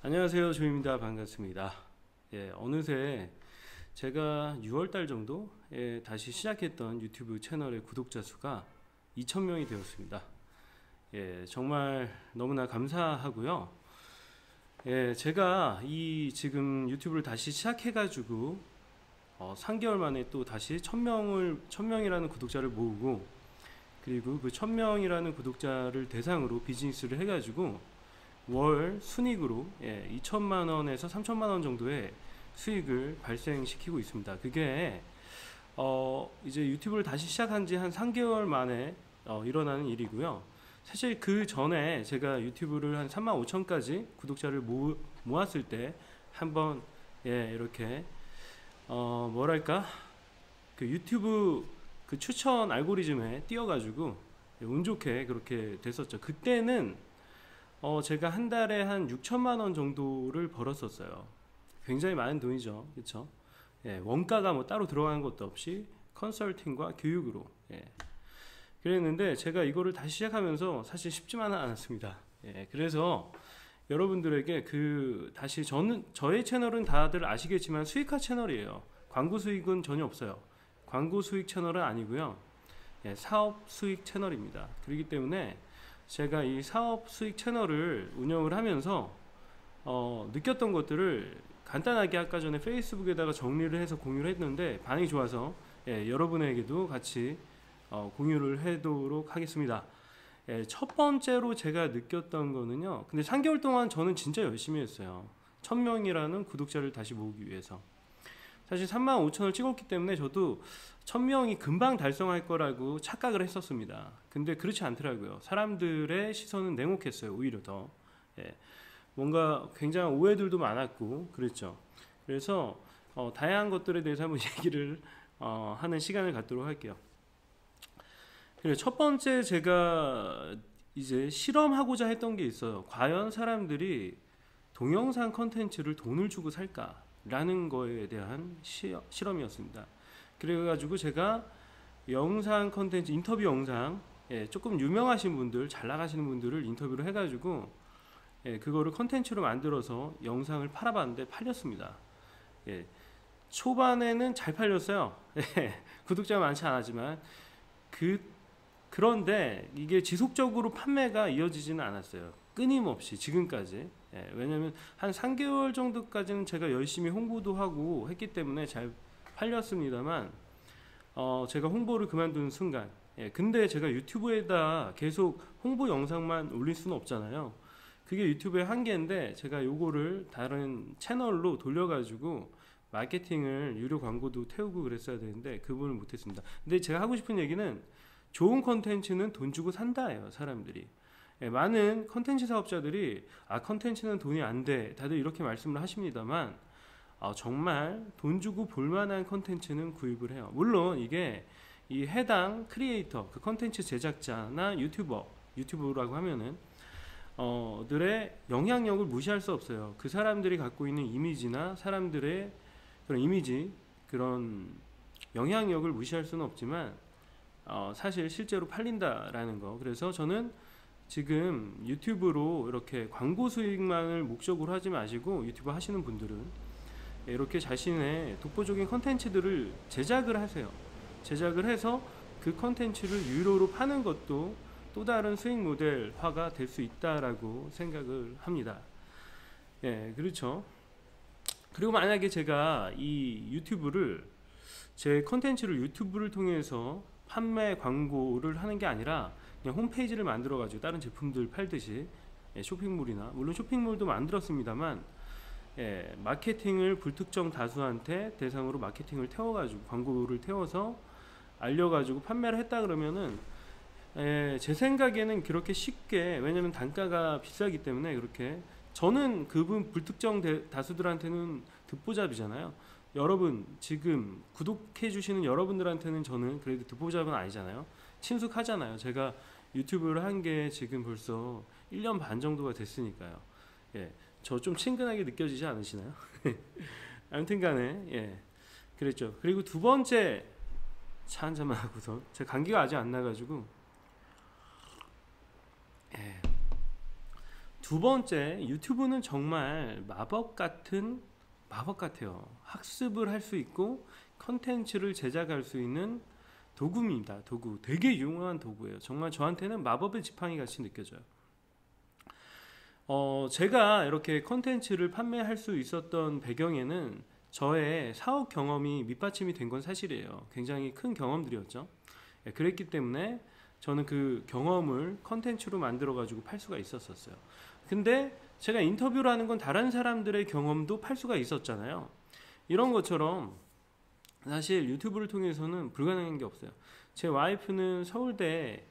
안녕하세요, 조입니다. 반갑습니다. 어느새 제가 6월달 정도에 다시 시작했던 유튜브 채널의 구독자 수가 2,000명이 되었습니다. 정말 너무나 감사하고요. 제가 이 지금 유튜브를 다시 시작해가지고 3개월 만에 또 다시 1,000명이라는 구독자를 모으고, 그리고 그 1,000명이라는 구독자를 대상으로 비즈니스를 해가지고 월 순익으로 2천만 원에서 3천만 원 정도의 수익을 발생시키고 있습니다. 그게 이제 유튜브를 다시 시작한 지 한 3개월 만에 일어나는 일이고요. 사실 그 전에 제가 유튜브를 한 3만 5천까지 구독자를 모았을 때 한번 이렇게 뭐랄까, 그 유튜브 그 추천 알고리즘에 띄어가지고 운 좋게 그렇게 됐었죠. 그때는 제가 한 달에 한 6천만 원 정도를 벌었었어요. 굉장히 많은 돈이죠. 그쵸? 원가가 뭐 따로 들어가는 것도 없이 컨설팅과 교육으로. 그랬는데 제가 이거를 다시 시작하면서 사실 쉽지만은 않았습니다. 그래서 여러분들에게 다시 저의 채널은 다들 아시겠지만 수익화 채널이에요. 광고 수익은 전혀 없어요. 광고 수익 채널은 아니고요. 사업 수익 채널입니다. 그렇기 때문에 제가 이 사업 수익 채널을 운영을 하면서 느꼈던 것들을 간단하게 아까 전에 페이스북에다가 정리를 해서 공유를 했는데 반응이 좋아서 여러분에게도 같이 공유를 하도록 하겠습니다. 첫 번째로 제가 느꼈던 거는요, 근데 3개월 동안 저는 진짜 열심히 했어요. 1,000명이라는 구독자를 다시 모으기 위해서. 사실 3만 5천을 찍었기 때문에 저도 1,000명이 금방 달성할 거라고 착각을 했었습니다. 근데 그렇지 않더라고요. 사람들의 시선은 냉혹했어요. 오히려 더. 뭔가 굉장한 오해들도 많았고 그랬죠. 그래서 다양한 것들에 대해서 한번 얘기를 하는 시간을 갖도록 할게요. 그리고 첫 번째 제가 이제 실험하고자 했던 게 있어요. 과연 사람들이 동영상 컨텐츠를 돈을 주고 살까? 라는 거에 대한 실험이었습니다. 그래가지고 제가 영상 컨텐츠, 인터뷰 영상, 조금 유명하신 분들, 잘 나가시는 분들을 인터뷰를 해가지고 그거를 컨텐츠로 만들어서 영상을 팔아봤는데 팔렸습니다. 초반에는 잘 팔렸어요. 구독자가 많지 않았지만 그런데 이게 지속적으로 판매가 이어지지는 않았어요. 끊임없이 지금까지. 왜냐면 한 3개월 정도까지는 제가 열심히 홍보도 하고 했기 때문에 잘 팔렸습니다만 제가 홍보를 그만둔 순간, 근데 제가 유튜브에다 계속 홍보 영상만 올릴 수는 없잖아요. 그게 유튜브의 한계인데 제가 요거를 다른 채널로 돌려가지고 마케팅을 유료 광고도 태우고 그랬어야 되는데 그 부분을 못했습니다. 근데 제가 하고 싶은 얘기는 좋은 컨텐츠는 돈 주고 산다예요. 사람들이. 많은 컨텐츠 사업자들이 컨텐츠는 돈이 안 돼, 다들 이렇게 말씀을 하십니다만 정말 돈 주고 볼만한 컨텐츠는 구입을 해요. 물론 이게 이 해당 크리에이터, 그 컨텐츠 제작자나 유튜버라고 하면은 들의 영향력을 무시할 수 없어요. 그 사람들이 갖고 있는 이미지나 사람들의 그런 이미지, 그런 영향력을 무시할 수는 없지만 사실 실제로 팔린다라는 거. 그래서 저는 지금 유튜브로 이렇게 광고 수익만을 목적으로 하지 마시고, 유튜브 하시는 분들은 이렇게 자신의 독보적인 컨텐츠들을 제작을 하세요. 제작을 해서 그 컨텐츠를 유료로 파는 것도 또 다른 수익 모델화가 될 수 있다라고 생각을 합니다. 그렇죠. 그리고 만약에 제가 제 컨텐츠를 유튜브를 통해서 판매 광고를 하는 게 아니라 그냥 홈페이지를 만들어 가지고 다른 제품들 팔듯이 쇼핑몰이나, 물론 쇼핑몰도 만들었습니다만 마케팅을 불특정 다수한테 대상으로 마케팅을 태워가지고 광고를 태워서 알려가지고 판매를 했다 그러면은 제 생각에는 그렇게 쉽게, 왜냐면 단가가 비싸기 때문에 그렇게, 저는 그분 불특정 다수들한테는 듣보잡이잖아요. 여러분 지금 구독해 주시는 여러분들한테는 저는 그래도 듣보잡은 아니잖아요. 친숙하잖아요. 제가 유튜브를 한 게 지금 벌써 1년 반 정도가 됐으니까요. 저 좀 친근하게 느껴지지 않으시나요? 아무튼 간에 그랬죠. 그리고 두 번째, 차 한잔만 하고서, 제가 감기가 아직 안 나가지고 두 두 번째, 유튜브는 정말 마법 같아요. 학습을 할 수 있고 컨텐츠를 제작할 수 있는 도구입니다. 도구. 되게 유용한 도구예요. 정말 저한테는 마법의 지팡이 같이 느껴져요. 제가 이렇게 컨텐츠를 판매할 수 있었던 배경에는 저의 사업 경험이 밑받침이 된 건 사실이에요. 굉장히 큰 경험들이었죠. 그랬기 때문에 저는 그 경험을 컨텐츠로 만들어 가지고 팔 수가 있었어요. 근데 제가 인터뷰를 하는 건 다른 사람들의 경험도 팔 수가 있었잖아요. 이런 것처럼 사실 유튜브를 통해서는 불가능한 게 없어요. 제 와이프는 서울대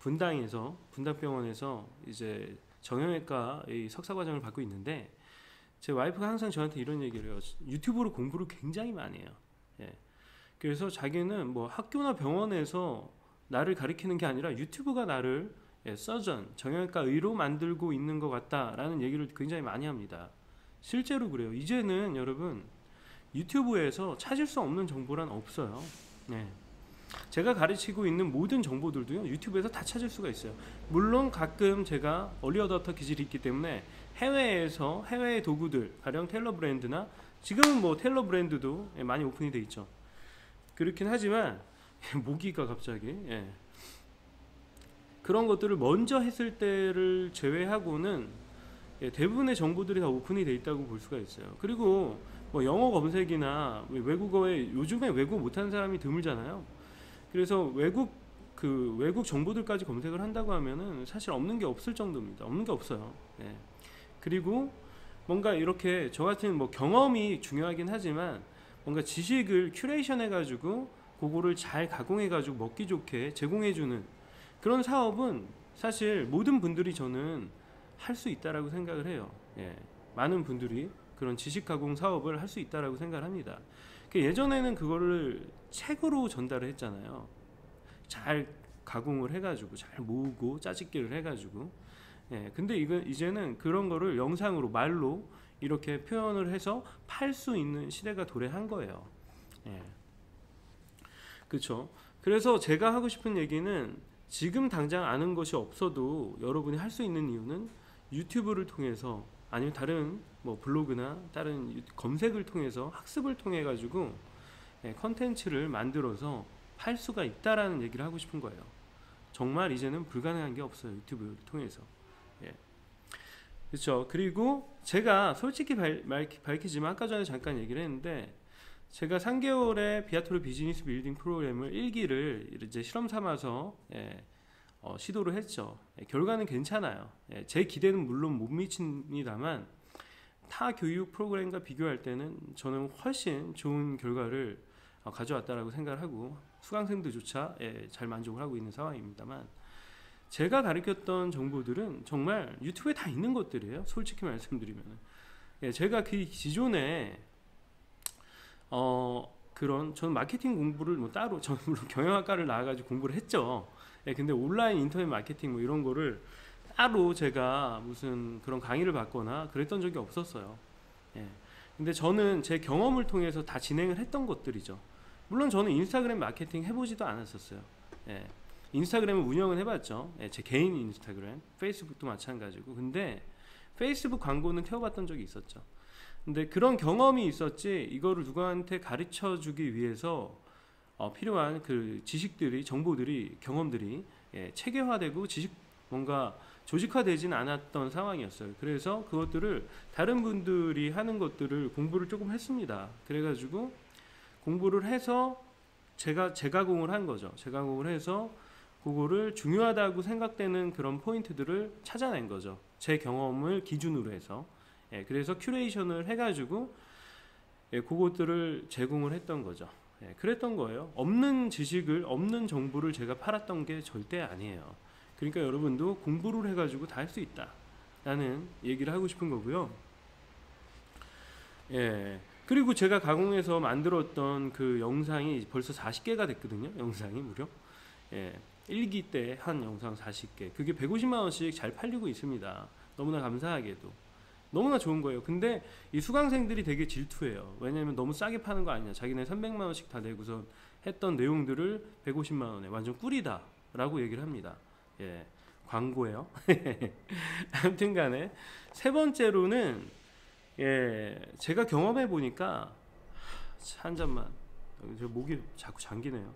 분당병원에서 이제 정형외과의 석사과정을 받고 있는데, 제 와이프가 항상 저한테 이런 얘기를 해요. 유튜브로 공부를 굉장히 많이 해요. 예. 그래서 자기는 뭐 학교나 병원에서 나를 가리키는 게 아니라 유튜브가 나를 서전, 정형외과 의로 만들고 있는 것 같다라는 얘기를 굉장히 많이 합니다. 실제로 그래요. 이제는 여러분 유튜브에서 찾을 수 없는 정보란 없어요. 네. 제가 가르치고 있는 모든 정보들도요, 유튜브에서 다 찾을 수가 있어요. 물론 가끔 제가 얼리어답터 기질이 있기 때문에 해외의 도구들, 가령 텔러 브랜드나, 지금은 뭐 텔러 브랜드도 많이 오픈이 돼 있죠. 그렇긴 하지만 모기가 갑자기 그런 것들을 먼저 했을 때를 제외하고는 대부분의 정보들이 다 오픈이 돼 있다고 볼 수가 있어요. 그리고 뭐 영어 검색이나 외국어에 요즘에 외국어 못하는 사람이 드물잖아요. 그래서 외국 정보들까지 검색을 한다고 하면은 사실 없는 게 없을 정도입니다. 없는 게 없어요. 예. 그리고 뭔가 이렇게 저 같은 뭐 경험이 중요하긴 하지만 뭔가 지식을 큐레이션 해가지고 그거를 잘 가공해가지고 먹기 좋게 제공해주는 그런 사업은 사실 모든 분들이 저는 할 수 있다라고 생각을 해요. 예. 많은 분들이 그런 지식 가공 사업을 할 수 있다라고 생각을 합니다. 예전에는 그거를 책으로 전달을 했잖아요. 잘 가공을 해가지고 잘 모으고 짜집기를 해가지고. 예. 근데 이제는 그런 거를 영상으로 말로 이렇게 표현을 해서 팔 수 있는 시대가 도래한 거예요. 예. 그렇죠. 그래서 제가 하고 싶은 얘기는 지금 당장 아는 것이 없어도 여러분이 할 수 있는 이유는 유튜브를 통해서 아니면 다른 뭐 블로그나 다른 검색을 통해서 학습을 통해 가지고 컨텐츠를 만들어서 팔 수가 있다라는 얘기를 하고 싶은 거예요. 정말 이제는 불가능한 게 없어요. 유튜브를 통해서. 예. 그렇죠. 그리고 제가 솔직히 밝히지만 아까 전에 잠깐 얘기를 했는데, 제가 3개월의 비아토르 비즈니스 빌딩 프로그램을 1기를 이제 실험 삼아서 시도를 했죠. 결과는 괜찮아요. 제 기대는 물론 못 미칩니다만 타 교육 프로그램과 비교할 때는 저는 훨씬 좋은 결과를 가져왔다라고 생각을 하고 수강생들조차 잘 만족을 하고 있는 상황입니다만, 제가 가르쳤던 정보들은 정말 유튜브에 다 있는 것들이에요. 솔직히 말씀드리면 제가 그 기존에 저는 마케팅 공부를 뭐 따로, 저는 물론 경영학과를 나와가지고 공부를 했죠. 근데 온라인 인터넷 마케팅 뭐 이런 거를 따로 제가 무슨 그런 강의를 받거나 그랬던 적이 없었어요. 근데 저는 제 경험을 통해서 다 진행을 했던 것들이죠. 물론 저는 인스타그램 마케팅 해보지도 않았었어요. 인스타그램을 운영은 해봤죠. 제 개인 인스타그램, 페이스북도 마찬가지고. 근데 페이스북 광고는 태워봤던 적이 있었죠. 근데 그런 경험이 있었지, 이거를 누구한테 가르쳐 주기 위해서 필요한 그 지식들이, 정보들이, 경험들이 체계화되고 뭔가 조직화되진 않았던 상황이었어요. 그래서 그것들을 다른 분들이 하는 것들을 공부를 조금 했습니다. 그래가지고 공부를 해서 제가 재가공을 한 거죠. 재가공을 해서 그거를 중요하다고 생각되는 그런 포인트들을 찾아낸 거죠. 제 경험을 기준으로 해서. 그래서 큐레이션을 해가지고 그것들을 제공을 했던 거죠. 그랬던 거예요. 없는 지식을, 없는 정보를 제가 팔았던 게 절대 아니에요. 그러니까 여러분도 공부를 해가지고 다 할 수 있다 라는 얘기를 하고 싶은 거고요. 그리고 제가 가공해서 만들었던 그 영상이 벌써 40개가 됐거든요. 영상이 무려 1기 때 한 영상 40개, 그게 150만원씩 잘 팔리고 있습니다. 너무나 감사하게도 너무나 좋은 거예요. 근데 이 수강생들이 되게 질투해요. 왜냐면 너무 싸게 파는 거 아니냐, 자기네 300만원씩 다 내고서 했던 내용들을 150만원에 완전 꿀이다 라고 얘기를 합니다. 광고예요. 아무튼 간에 세 번째로는 제가 경험해 보니까 한 잔만. 저 목이 자꾸 잠기네요.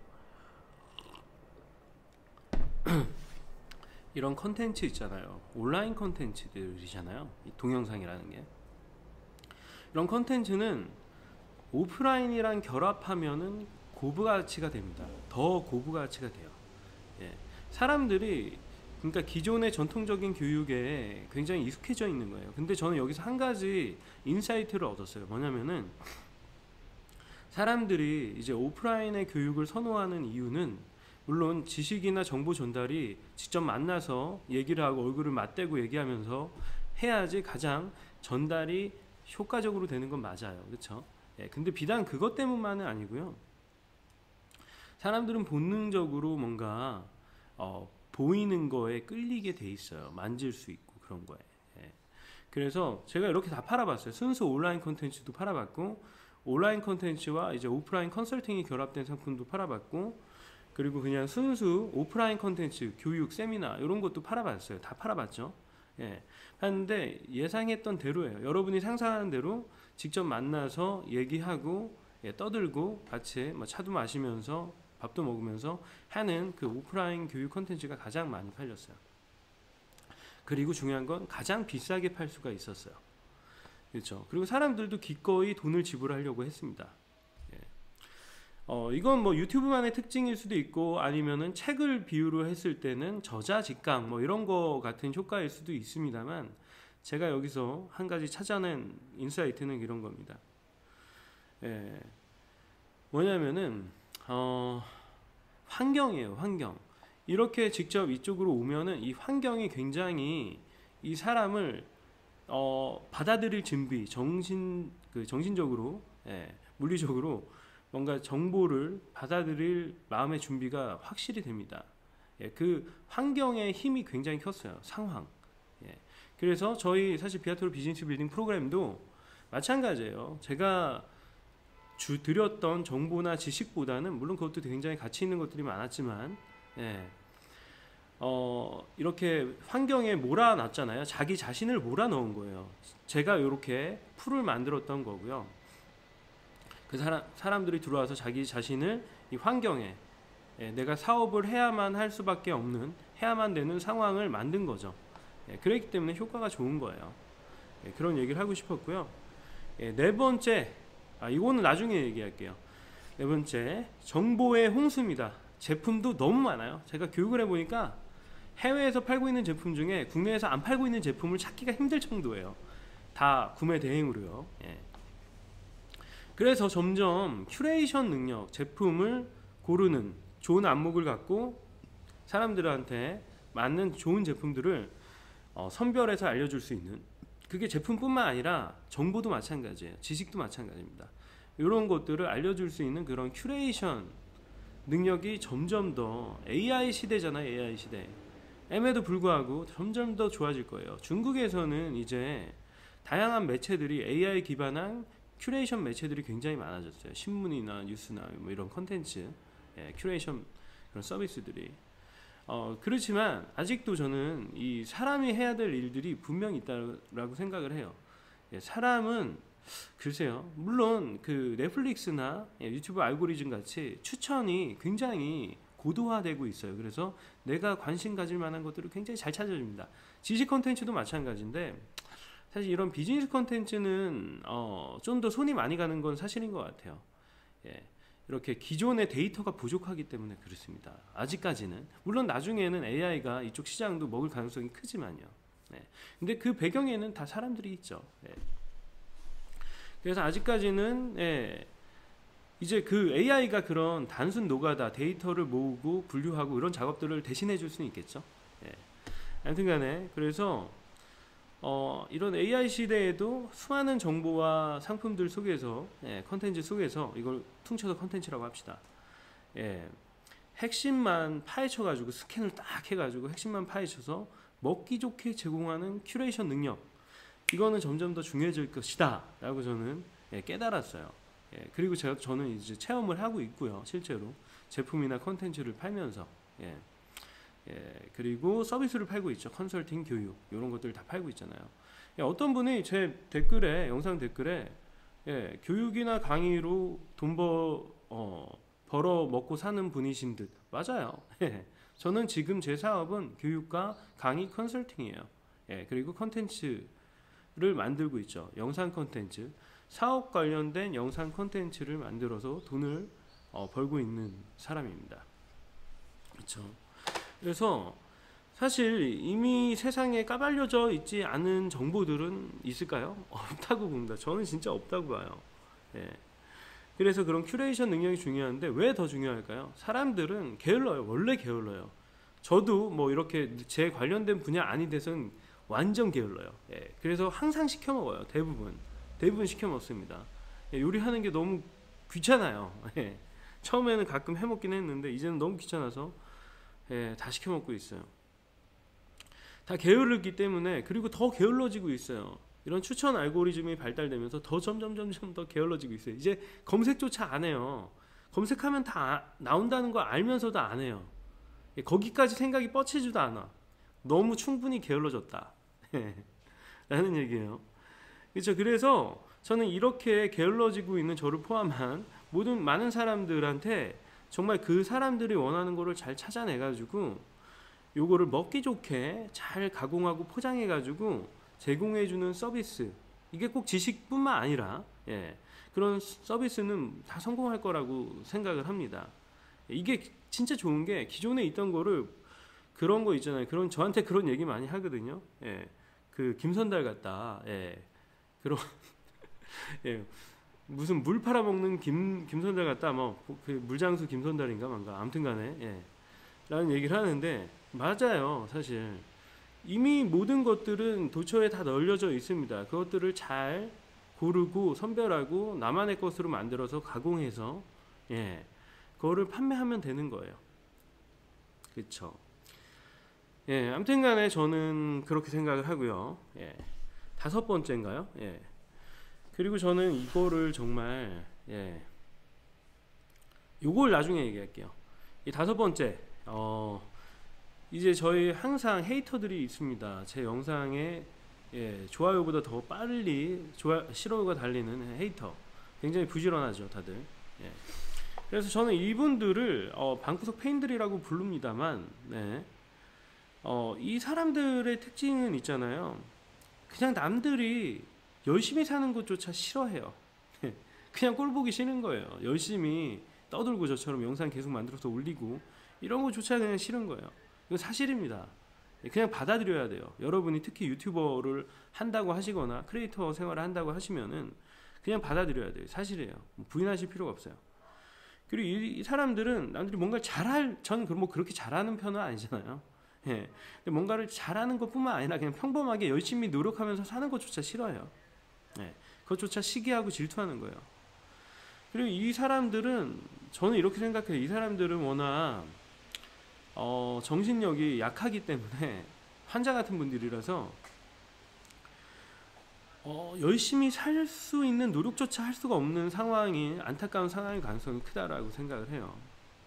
이런 컨텐츠 있잖아요. 온라인 컨텐츠들이잖아요. 이 동영상이라는 게. 이런 컨텐츠는 오프라인이랑 결합하면은 고부가치가 됩니다. 더 고부가치가 돼요. 사람들이 그러니까 기존의 전통적인 교육에 굉장히 익숙해져 있는 거예요. 근데 저는 여기서 한 가지 인사이트를 얻었어요. 뭐냐면은 사람들이 이제 오프라인의 교육을 선호하는 이유는 물론 지식이나 정보 전달이 직접 만나서 얘기를 하고 얼굴을 맞대고 얘기하면서 해야지 가장 전달이 효과적으로 되는 건 맞아요. 그렇죠? 근데 비단 그것 때문만은 아니고요. 사람들은 본능적으로 뭔가 보이는 거에 끌리게 돼 있어요. 만질 수 있고 그런 거에. 그래서 제가 이렇게 다 팔아봤어요. 순수 온라인 콘텐츠도 팔아봤고, 온라인 콘텐츠와 이제 오프라인 컨설팅이 결합된 상품도 팔아봤고, 그리고 그냥 순수 오프라인 콘텐츠, 교육, 세미나 이런 것도 팔아봤어요. 다 팔아봤죠. 하는데 예상했던 대로예요. 여러분이 상상하는 대로 직접 만나서 얘기하고 떠들고 같이 차도 마시면서 밥도 먹으면서 하는 그 오프라인 교육 콘텐츠가 가장 많이 팔렸어요. 그리고 중요한 건 가장 비싸게 팔 수가 있었어요. 그렇죠. 그리고 사람들도 기꺼이 돈을 지불하려고 했습니다. 이건 뭐 유튜브만의 특징일 수도 있고 아니면은 책을 비유로 했을 때는 저자 직강 뭐 이런 거 같은 효과일 수도 있습니다만, 제가 여기서 한 가지 찾아낸 인사이트는 이런 겁니다. 뭐냐면은 환경이에요. 환경. 이렇게 직접 이쪽으로 오면은 이 환경이 굉장히 이 사람을 받아들일 준비, 정신적으로, 물리적으로 뭔가 정보를 받아들일 마음의 준비가 확실히 됩니다. 그 환경의 힘이 굉장히 컸어요. 상황. 그래서 저희 사실 비아토르 비즈니스 빌딩 프로그램도 마찬가지예요. 제가 드렸던 정보나 지식보다는 물론 그것도 굉장히 가치 있는 것들이 많았지만, 이렇게 환경에 몰아놨잖아요. 자기 자신을 몰아넣은 거예요. 제가 이렇게 풀을 만들었던 거고요. 그 사람들이 들어와서 자기 자신을 이 환경에 내가 사업을 해야만 할 수밖에 없는, 해야만 되는 상황을 만든 거죠. 그렇기 때문에 효과가 좋은 거예요. 그런 얘기를 하고 싶었고요. 네 번째, 이거는 나중에 얘기할게요. 네 번째, 정보의 홍수입니다. 제품도 너무 많아요. 제가 교육을 해보니까 해외에서 팔고 있는 제품 중에 국내에서 안 팔고 있는 제품을 찾기가 힘들 정도예요. 다 구매 대행으로요. 그래서 점점 큐레이션 능력, 제품을 고르는 좋은 안목을 갖고 사람들한테 맞는 좋은 제품들을 선별해서 알려줄 수 있는, 그게 제품뿐만 아니라 정보도 마찬가지예요. 지식도 마찬가지입니다. 이런 것들을 알려줄 수 있는 그런 큐레이션 능력이 점점 더, AI 시대잖아요. AI 시대. 에도 불구하고 점점 더 좋아질 거예요. 중국에서는 이제 다양한 매체들이 AI 기반한 큐레이션 매체들이 굉장히 많아졌어요. 신문이나 뉴스나 뭐 이런 컨텐츠, 큐레이션 그런 서비스들이. 그렇지만 아직도 저는 이 사람이 해야 될 일들이 분명히 있다라고 생각을 해요. 사람은 글쎄요. 물론 그 넷플릭스나 유튜브 알고리즘 같이 추천이 굉장히 고도화되고 있어요. 그래서 내가 관심 가질 만한 것들을 굉장히 잘 찾아줍니다. 지식 컨텐츠도 마찬가지인데, 사실 이런 비즈니스 컨텐츠는 좀 더 손이 많이 가는 건 사실인 것 같아요. 이렇게 기존의 데이터가 부족하기 때문에 그렇습니다. 아직까지는. 물론 나중에는 AI가 이쪽 시장도 먹을 가능성이 크지만요. 근데 그 배경에는 다 사람들이 있죠. 그래서 아직까지는 이제 그 AI가 그런 단순 노가다, 데이터를 모으고 분류하고 이런 작업들을 대신해 줄 수는 있겠죠. 아무튼 간에 그래서 이런 AI 시대에도 수많은 정보와 상품들 속에서, 컨텐츠 속에서, 이걸 퉁쳐서 컨텐츠라고 합시다. 핵심만 파헤쳐가지고 스캔을 딱 해가지고 핵심만 파헤쳐서 먹기 좋게 제공하는 큐레이션 능력, 이거는 점점 더 중요해질 것이다 라고 저는 깨달았어요. 그리고 저는 이제 체험을 하고 있고요. 실제로 제품이나 컨텐츠를 팔면서 예, 그리고 서비스를 팔고 있죠. 컨설팅, 교육 이런 것들 다 팔고 있잖아요. 예, 어떤 분이 제 댓글에 영상 댓글에 예, 교육이나 강의로 벌어 먹고 사는 분이신 듯 맞아요. 예, 저는 지금 제 사업은 교육과 강의 컨설팅이에요. 예, 그리고 컨텐츠를 만들고 있죠. 영상 컨텐츠, 사업 관련된 영상 컨텐츠를 만들어서 돈을 벌고 있는 사람입니다. 그렇죠. 그래서 사실 이미 세상에 까발려져 있지 않은 정보들은 있을까요? 없다고 봅니다. 저는 진짜 없다고 봐요. 예. 그래서 그런 큐레이션 능력이 중요한데 왜 더 중요할까요? 사람들은 게을러요. 원래 게을러요. 저도 뭐 이렇게 제 관련된 분야 아닌 데서는 완전 게을러요. 예. 그래서 항상 시켜 먹어요. 대부분 시켜 먹습니다. 예. 요리하는 게 너무 귀찮아요. 예. 처음에는 가끔 해 먹긴 했는데 이제는 너무 귀찮아서 예, 다 시켜 먹고 있어요. 다 게을르기 때문에. 그리고 더 게을러지고 있어요. 이런 추천 알고리즘이 발달되면서 더 점점 더 게을러지고 있어요. 이제 검색조차 안 해요. 검색하면 다 나온다는 걸 알면서도 안 해요. 거기까지 생각이 뻗치지도 않아. 너무 충분히 게을러졌다 라는 얘기예요. 그렇죠. 그래서 저는 이렇게 게을러지고 있는 저를 포함한 많은 사람들한테 정말 그 사람들이 원하는 거를 잘 찾아내 가지고 요거를 먹기 좋게 잘 가공하고 포장해 가지고 제공해 주는 서비스, 이게 꼭 지식뿐만 아니라 예, 그런 서비스는 다 성공할 거라고 생각을 합니다. 이게 진짜 좋은 게 기존에 있던 거를, 그런 거 있잖아요. 저한테 그런 얘기 많이 하거든요. 예, 그 김선달 같다. 예, 그런 예, 무슨 물 팔아먹는 김선달 같다. 그 물장수 김선달인가 뭔가 아무튼간에 예, 라는 얘기를 하는데 맞아요. 사실 이미 모든 것들은 도처에 다 널려져 있습니다. 그것들을 잘 고르고 선별하고 나만의 것으로 만들어서 가공해서 예, 그거를 판매하면 되는 거예요. 그렇죠. 예, 아무튼간에 저는 그렇게 생각을 하고요. 예, 5번째인가요? 예. 그리고 저는 이거를 정말 요걸 나중에 얘기할게요. 이 5번째, 이제 저희 항상 헤이터들이 있습니다. 제 영상에 좋아요보다 더 빨리 싫어요가 달리는 헤이터, 굉장히 부지런하죠 다들. 예. 그래서 저는 이분들을 방구석 페인들이라고 부릅니다만 이 사람들의 특징은 있잖아요. 그냥 남들이 열심히 사는 것조차 싫어해요. 그냥 꼴 보기 싫은 거예요. 열심히 떠들고 저처럼 영상 계속 만들어서 올리고 이런 것조차 그냥 싫은 거예요. 이거 사실입니다. 그냥 받아들여야 돼요. 여러분이 특히 유튜버를 한다고 하시거나 크리에이터 생활을 한다고 하시면은 그냥 받아들여야 돼요. 사실이에요. 부인하실 필요가 없어요. 그리고 이 사람들은 남들이 뭔가를 저는 뭐 그렇게 잘하는 편은 아니잖아요. 예. 근데 뭔가를 잘하는 것뿐만 아니라 그냥 평범하게 열심히 노력하면서 사는 것조차 싫어해요. 예. 그것조차 시기하고 질투하는 거예요. 그리고 이 사람들은, 저는 이렇게 생각해요. 이 사람들은 워낙 정신력이 약하기 때문에, 환자 같은 분들이라서 열심히 살 수 있는 노력조차 할 수가 없는 상황이, 안타까운 상황일 가능성이 크다라고 생각을 해요.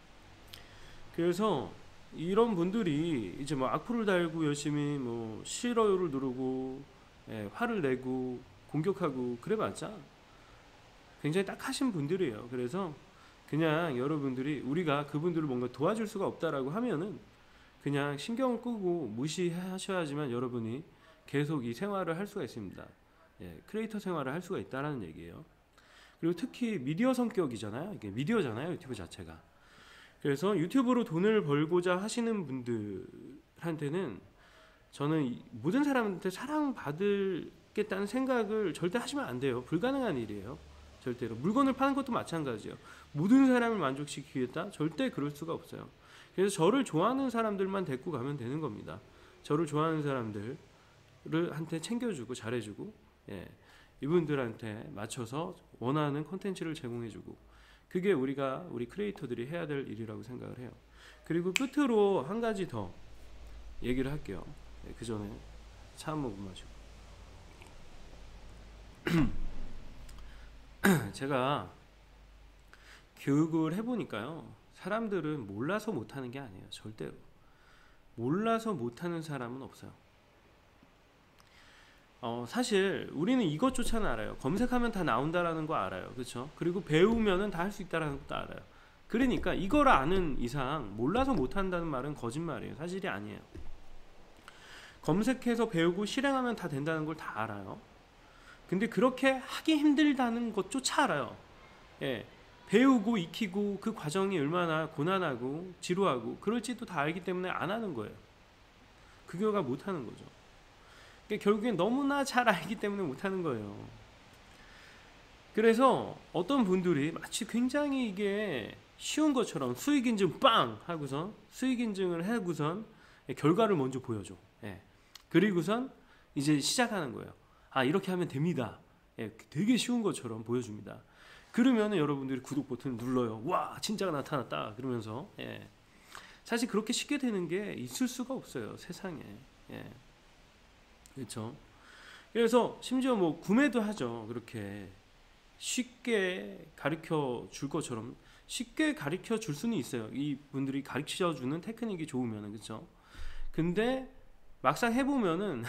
그래서 이런 분들이 이제 뭐 악플을 달고 열심히 뭐 싫어요를 누르고 화를 내고 공격하고 그래봤자 굉장히 딱하신 분들이에요. 그래서 그냥 여러분들이, 우리가 그분들을 뭔가 도와줄 수가 없다라고 하면은 그냥 신경을 끄고 무시하셔야지만 여러분이 계속 이 생활을 할 수가 있습니다. 크리에이터 생활을 할 수가 있다라는 얘기예요. 그리고 특히 미디어 성격이잖아요. 이게 미디어잖아요, 유튜브 자체가. 그래서 유튜브로 돈을 벌고자 하시는 분들한테는 저는 모든 사람한테 사랑받겠다는 생각을 절대 하시면 안 돼요. 불가능한 일이에요. 절대로. 물건을 파는 것도 마찬가지예요. 모든 사람을 만족시키겠다? 절대 그럴 수가 없어요. 그래서 저를 좋아하는 사람들만 데리고 가면 되는 겁니다. 저를 좋아하는 사람들을 한테 챙겨주고 잘해주고 이분들한테 맞춰서 원하는 콘텐츠를 제공해주고, 그게 우리 크리에이터들이 해야 될 일이라고 생각을 해요. 그리고 끝으로 한 가지 더 얘기를 할게요. 그 전에 차 한 모금 마시고. 제가 교육을 해보니까요, 사람들은 몰라서 못하는 게 아니에요. 절대로. 몰라서 못하는 사람은 없어요. 사실 우리는 이것조차는 알아요. 검색하면 다 나온다라는 거 알아요. 그렇죠? 그리고 배우면은 다 할 수 있다라는 것도 알아요. 그러니까 이걸 아는 이상 몰라서 못한다는 말은 거짓말이에요. 사실이 아니에요. 검색해서 배우고 실행하면 다 된다는 걸 다 알아요. 근데 그렇게 하기 힘들다는 것조차 알아요. 예, 배우고 익히고 그 과정이 얼마나 고난하고 지루하고 그럴지도 다 알기 때문에 안 하는 거예요. 그 결과 못 하는 거죠. 그러니까 결국엔 너무나 잘 알기 때문에 못 하는 거예요. 그래서 어떤 분들이 마치 굉장히 이게 쉬운 것처럼 수익인증 빵 하고선 수익인증을 하고선 결과를 먼저 보여줘. 예. 그리고선 이제 시작하는 거예요. 아, 이렇게 하면 됩니다. 예, 되게 쉬운 것처럼 보여줍니다. 그러면 여러분들이 구독 버튼을 눌러요. 와, 진짜가 나타났다. 그러면서 예. 사실 그렇게 쉽게 되는 게 있을 수가 없어요, 세상에. 예. 그렇죠. 그래서 심지어 뭐 구매도 하죠. 그렇게 쉽게 가르쳐 줄 것처럼 쉽게 가르쳐 줄 수는 있어요. 이 분들이 가르쳐 주는 테크닉이 좋으면은, 그렇죠. 근데 막상 해보면은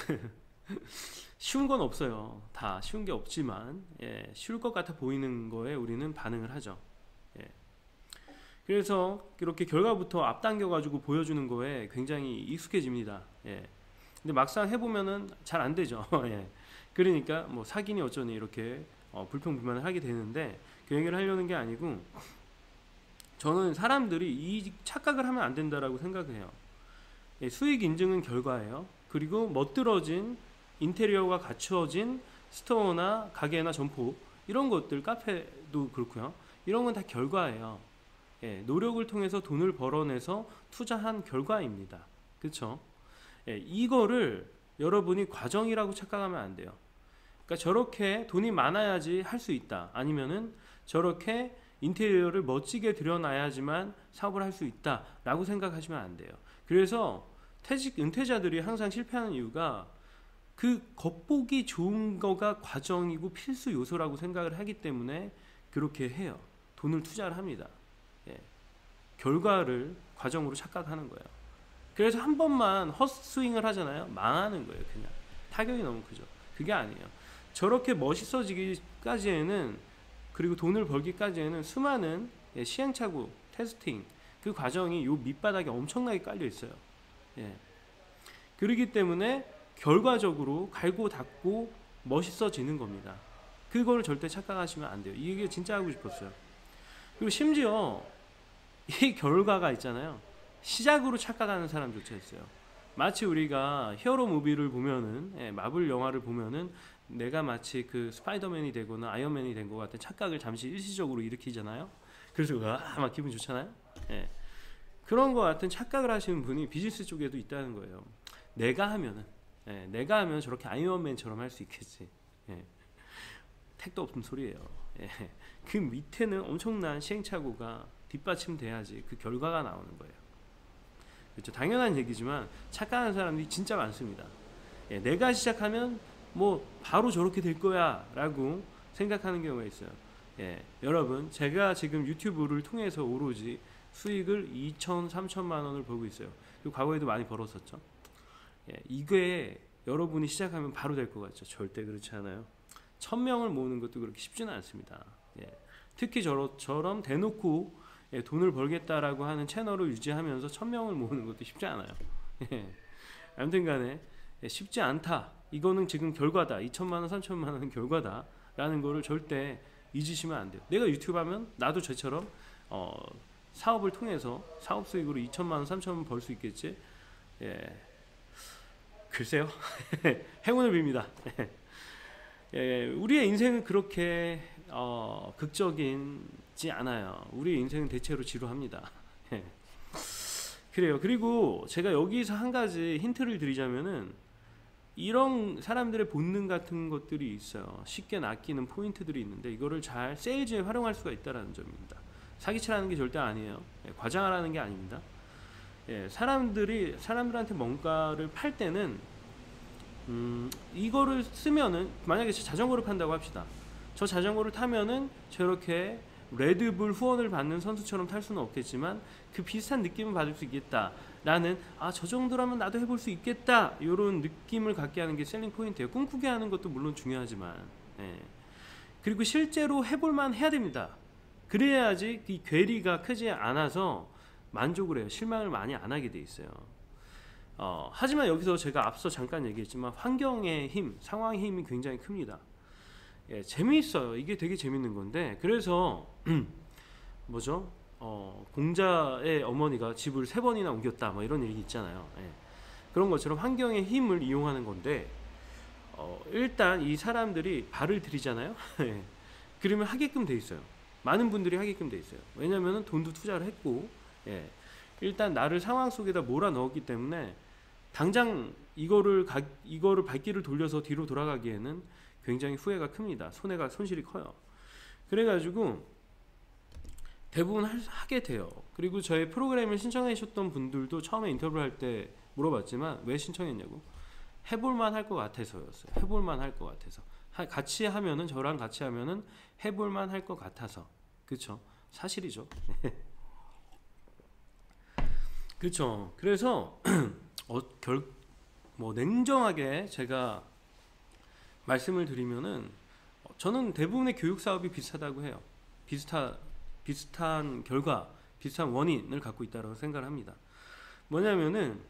쉬운 건 없어요. 다 쉬운 게 없지만, 예, 쉬울 것 같아 보이는 거에 우리는 반응을 하죠. 예. 그래서 이렇게 결과부터 앞당겨 가지고 보여주는 거에 굉장히 익숙해집니다. 예. 근데 막상 해보면은 잘 안 되죠. 예. 그러니까 뭐 사기니 어쩌니 이렇게 불평불만을 하게 되는데, 그 얘기를 하려는 게 아니고, 저는 사람들이 이 착각을 하면 안 된다라고 생각해요. 예, 수익 인증은 결과예요. 그리고 멋들어진 인테리어가 갖추어진 스토어나 가게나 점포, 이런 것들, 카페도 그렇고요. 이런 건 다 결과예요. 예, 노력을 통해서 돈을 벌어내서 투자한 결과입니다. 그렇죠? 예, 이거를 여러분이 과정이라고 착각하면 안 돼요. 그러니까 저렇게 돈이 많아야지 할 수 있다. 아니면은 저렇게 인테리어를 멋지게 들여놔야지만 사업을 할 수 있다 라고 생각하시면 안 돼요. 그래서 은퇴자들이 항상 실패하는 이유가 그 겉보기 좋은 거가 과정이고 필수 요소라고 생각을 하기 때문에 그렇게 해요. 돈을 투자를 합니다. 예. 결과를 과정으로 착각하는 거예요. 그래서 한 번만 헛스윙을 하잖아요. 망하는 거예요. 그냥 타격이 너무 크죠. 그게 아니에요. 저렇게 멋있어지기까지에는, 그리고 돈을 벌기까지에는 수많은 시행착오, 테스팅, 그 과정이 요 밑바닥에 엄청나게 깔려 있어요. 예. 그렇기 때문에 결과적으로 갈고 닦고 멋있어지는 겁니다. 그걸 절대 착각하시면 안 돼요. 이게 진짜 하고 싶었어요. 그리고 심지어 이 결과가 있잖아요. 시작으로 착각하는 사람조차 있어요. 마치 우리가 히어로 무비를 보면은, 예, 마블 영화를 보면은 내가 마치 그 스파이더맨이 되거나 아이언맨이 된 것 같은 착각을 잠시 일시적으로 일으키잖아요. 그래서 막 기분 좋잖아요. 예. 그런 것 같은 착각을 하시는 분이 비즈니스 쪽에도 있다는 거예요. 내가 하면은, 예, 내가 하면 저렇게 아이언맨처럼 할 수 있겠지. 예. 택도 없는 소리예요. 예. 그 밑에는 엄청난 시행착오가 뒷받침돼야지 그 결과가 나오는 거예요. 그렇죠. 당연한 얘기지만 착각하는 사람들이 진짜 많습니다. 예, 내가 시작하면 뭐 바로 저렇게 될 거야 라고 생각하는 경우가 있어요. 예, 여러분, 제가 지금 유튜브를 통해서 오로지 수익을 2천, 3천만 원을 벌고 있어요. 그리고 과거에도 많이 벌었었죠. 예, 이게 여러분이 시작하면 바로 될 것 같죠? 절대 그렇지 않아요. 1000명을 모으는 것도 그렇게 쉽지는 않습니다. 예, 특히 저처럼 대놓고, 예, 돈을 벌겠다라고 하는 채널을 유지하면서 1000명을 모으는 것도 쉽지 않아요. 예, 아무튼 간에, 예, 쉽지 않다. 이거는 지금 결과다. 2천만 원, 3천만 원은 결과다 라는 거를 절대 잊으시면 안 돼요. 내가 유튜브 하면 나도 저처럼 사업을 통해서 사업 수익으로 2천만 원, 3천만 원 벌 수 있겠지? 예, 글쎄요. 행운을 빕니다. 예, 우리의 인생은 그렇게 극적이지 않아요. 우리의 인생은 대체로 지루합니다. 예. 그래요. 그리고 제가 여기서 한 가지 힌트를 드리자면은, 이런 사람들의 본능 같은 것들이 있어요. 쉽게 낚이는 포인트들이 있는데 이거를 잘 세일즈에 활용할 수가 있다는 점입니다. 사기치라는 게 절대 아니에요. 예, 과장하라는 게 아닙니다. 예, 사람들한테 뭔가를 팔 때는 이거를 쓰면은, 만약에 저 자전거를 판다고 합시다. 저 자전거를 타면은 저렇게 레드불 후원을 받는 선수처럼 탈 수는 없겠지만 그 비슷한 느낌을 받을 수 있겠다라는, 아, 저 정도라면 나도 해볼 수 있겠다, 이런 느낌을 갖게 하는 게 셀링 포인트예요. 꿈꾸게 하는 것도 물론 중요하지만, 예. 그리고 실제로 해볼만 해야 됩니다. 그래야지 이 괴리가 크지 않아서 만족을 해요. 실망을 많이 안 하게 돼 있어요. 하지만 여기서 제가 앞서 잠깐 얘기했지만 환경의 힘, 상황의 힘이 굉장히 큽니다. 예, 재미있어요. 이게 되게 재밌는 건데, 그래서 뭐죠? 공자의 어머니가 집을 3번이나 옮겼다, 뭐 이런 얘기 있잖아요. 예. 그런 것처럼 환경의 힘을 이용하는 건데, 일단 이 사람들이 발을 들이잖아요. 예. 그러면 하게끔 돼 있어요. 많은 분들이 하게끔 돼 있어요. 왜냐면은 돈도 투자를 했고, 예. 일단 나를 상황 속에다 몰아 넣었기 때문에 당장 이거를 발길을 돌려서 뒤로 돌아가기에는 굉장히 후회가 큽니다. 손실이 커요. 그래가지고 대부분 하게 돼요. 그리고 저희 프로그램을 신청해 주셨던 분들도 처음에 인터뷰할 때 물어봤지만 왜 신청했냐고, 해볼만 할 것 같아서였어요. 해볼만 할 것 같아서. 같이 하면은, 저랑 같이 하면은 해볼만 할 것 같아서. 그쵸? 사실이죠. 그쵸? 그래서 냉정하게 제가 말씀을 드리면은, 저는 대부분의 교육 사업이 비슷하다고 해요. 비슷한 결과, 비슷한 원인을 갖고 있다고 생각을 합니다. 뭐냐면은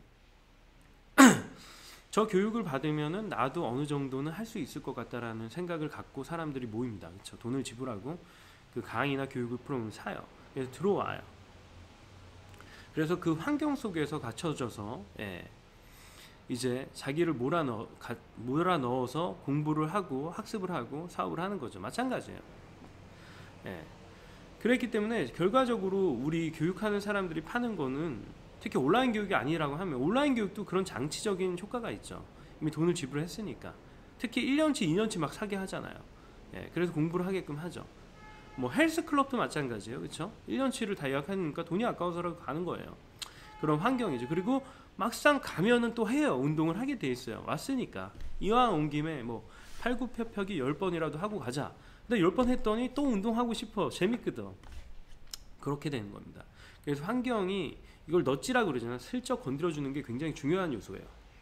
저 교육을 받으면은 나도 어느 정도는 할 수 있을 것 같다라는 생각을 갖고 사람들이 모입니다. 그렇죠? 돈을 지불하고 그 강의나 교육을 프로그램을 사요. 그래서 들어와요. 그래서 그 환경 속에서 갇혀져서, 예, 이제 자기를 몰아 넣어서 공부를 하고 학습을 하고 사업을 하는 거죠. 마찬가지예요. 예. 그랬기 때문에 결과적으로 우리 교육하는 사람들이 파는 거는, 특히 온라인 교육이 아니라고 하면, 온라인 교육도 그런 장치적인 효과가 있죠. 이미 돈을 지불했으니까. 특히 1년치 2년치 막 사게 하잖아요. 예. 그래서 공부를 하게끔 하죠. 뭐 헬스클럽도 마찬가지예요. 그렇죠? 1년치를 다 예약하니까 돈이 아까워서라도 가는 거예요. 그런 환경이죠. 그리고 막상 가면은 또 해요. 운동을 하게 돼 있어요. 왔으니까 이왕 온 김에 뭐 팔굽혀펴기 10번이라도 하고 가자. 근데 10번 했더니 또 운동하고 싶어. 재밌거든. 그렇게 되는 겁니다. 그래서 환경이, 이걸 넛지라고 그러잖아요. 슬쩍 건드려주는 게 굉장히 중요한 요소예요.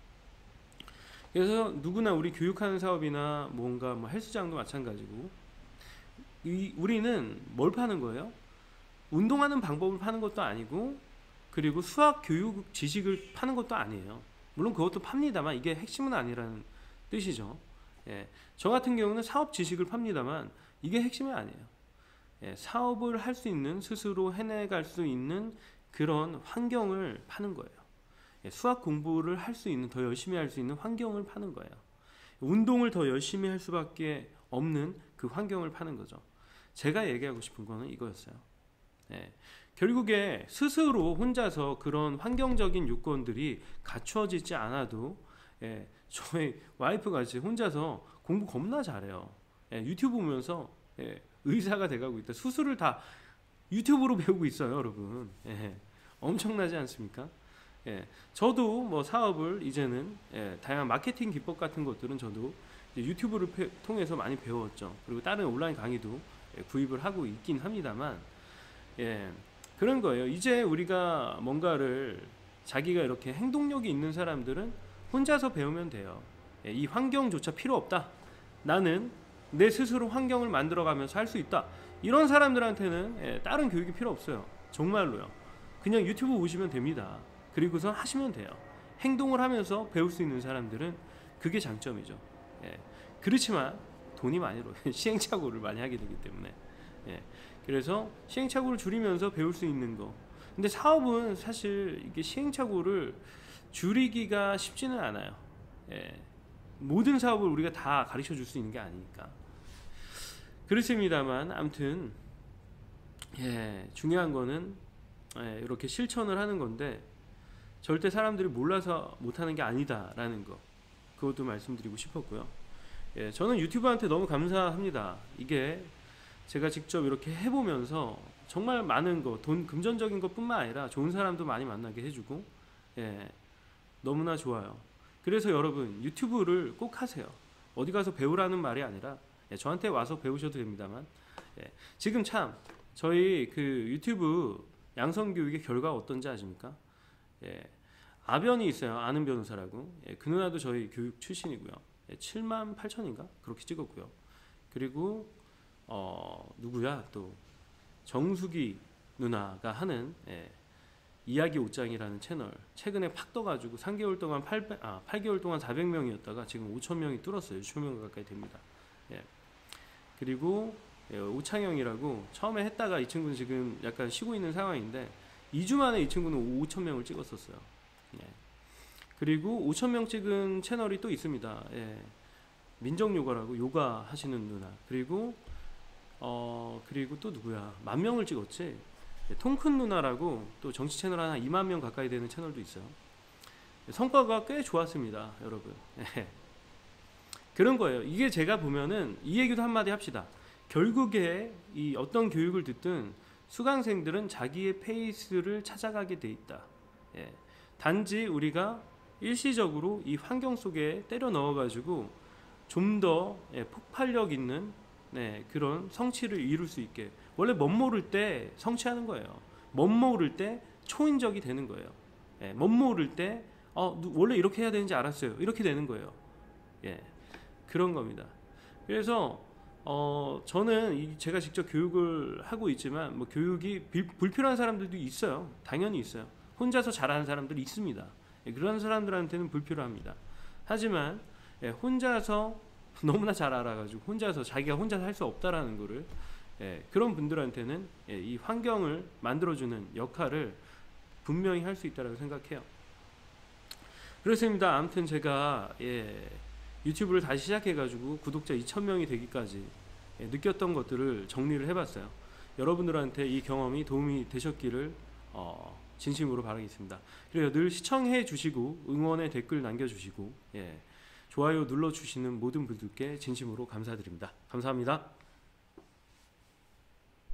그래서 누구나 우리 교육하는 사업이나 뭔가 뭐 헬스장도 마찬가지고, 우리는 뭘 파는 거예요? 운동하는 방법을 파는 것도 아니고, 그리고 수학 교육 지식을 파는 것도 아니에요. 물론 그것도 팝니다만 이게 핵심은 아니라는 뜻이죠. 예, 저 같은 경우는 사업 지식을 팝니다만 이게 핵심이 아니에요. 예, 사업을 할 수 있는, 스스로 해내갈 수 있는 그런 환경을 파는 거예요. 예, 수학 공부를 할 수 있는, 더 열심히 할 수 있는 환경을 파는 거예요. 운동을 더 열심히 할 수밖에 없는 그 환경을 파는 거죠. 제가 얘기하고 싶은 거는 이거였어요. 예, 결국에 스스로 혼자서 그런 환경적인 요건들이 갖추어지지 않아도, 예, 저희 와이프가 혼자서 공부 겁나 잘해요. 예, 유튜브 보면서, 예, 의사가 돼가고 있다. 수술을 다 유튜브로 배우고 있어요, 여러분. 예, 엄청나지 않습니까? 예, 저도 뭐 사업을 이제는, 예, 다양한 마케팅 기법 같은 것들은 저도 유튜브를 통해서 많이 배웠죠. 그리고 다른 온라인 강의도, 예, 구입을 하고 있긴 합니다만, 예, 그런 거예요. 이제 우리가 뭔가를, 자기가 이렇게 행동력이 있는 사람들은 혼자서 배우면 돼요. 예, 이 환경조차 필요 없다. 나는 내 스스로 환경을 만들어가면서 할 수 있다. 이런 사람들한테는, 예, 다른 교육이 필요 없어요. 정말로요. 그냥 유튜브 보시면 됩니다. 그리고서 하시면 돼요. 행동을 하면서 배울 수 있는 사람들은 그게 장점이죠. 예, 그렇지만 돈이 많이 들어요. 시행착오를 많이 하게 되기 때문에. 예, 그래서 시행착오를 줄이면서 배울 수 있는 거. 근데 사업은 사실 이게 시행착오를 줄이기가 쉽지는 않아요. 예, 모든 사업을 우리가 다 가르쳐 줄 수 있는 게 아니니까. 그렇습니다만 아무튼, 예, 중요한 거는, 예, 이렇게 실천을 하는 건데, 절대 사람들이 몰라서 못하는 게 아니다라는 거, 그것도 말씀드리고 싶었고요. 예, 저는 유튜브한테 너무 감사합니다. 이게 제가 직접 이렇게 해보면서 정말 많은 거, 금전적인 것뿐만 아니라 좋은 사람도 많이 만나게 해주고, 예, 너무나 좋아요. 그래서 여러분 유튜브를 꼭 하세요. 어디 가서 배우라는 말이 아니라, 예, 저한테 와서 배우셔도 됩니다만, 예, 지금 참 저희 그 유튜브 양성교육의 결과가 어떤지 아십니까? 예, 아변이 있어요. 아는 변호사라고. 예, 그 누나도 저희 교육 출신이고요. 예, 7만 8천인가? 그렇게 찍었고요. 그리고 누구야? 또 정수기 누나가 하는 이야기 옷장이라는 채널 최근에 팍 떠가지고 3개월 동안 8개월 동안 400명이었다가 지금 5,000명이 뚫었어요. 6,000명 가까이 됩니다. 예. 그리고 오창영이라고 처음에 했다가 이 친구는 지금 약간 쉬고 있는 상황인데 2주 만에 이 친구는 5,000명을 찍었었어요. 예. 그리고 5,000명 찍은 채널이 또 있습니다. 예. 민정요가라고 요가 하시는 누나. 그리고 또 누구야? 10,000명을 찍었지. 예, 통큰 누나라고 또 정치 채널 하나 2만 명 가까이 되는 채널도 있어요. 성과가 꽤 좋았습니다, 여러분. 예. 그런 거예요. 이게 제가 보면은 이 얘기도 한마디 합시다. 결국에 이 어떤 교육을 듣든 수강생들은 자기의 페이스를 찾아가게 돼 있다. 예. 단지 우리가 일시적으로 이 환경 속에 때려 넣어가지고 좀 더 폭발력 있는 그런 성취를 이룰 수 있게. 원래 멋 모를 때 성취하는 거예요. 멋 모를 때 초인적이 되는 거예요. 예. 멋 모를 때 원래 이렇게 해야 되는지 알았어요. 이렇게 되는 거예요. 예. 그런 겁니다. 그래서 저는 제가 직접 교육을 하고 있지만 뭐 교육이 불필요한 사람들도 있어요. 당연히 있어요. 혼자서 잘하는 사람들이 있습니다. 예, 그런 사람들한테는 불필요합니다. 하지만 혼자서 너무나 잘 알아가지고 혼자서 자기가 혼자 할 수 없다라는 거를 그런 분들한테는 이 환경을 만들어주는 역할을 분명히 할 수 있다고 생각해요. 그렇습니다. 아무튼 제가 유튜브를 다시 시작해가지고 구독자 2,000명이 되기까지 느꼈던 것들을 정리를 해봤어요. 여러분들한테 이 경험이 도움이 되셨기를 진심으로 바라겠습니다. 그리고 늘 시청해 주시고 응원의 댓글 남겨주시고 좋아요 눌러주시는 모든 분들께 진심으로 감사드립니다. 감사합니다.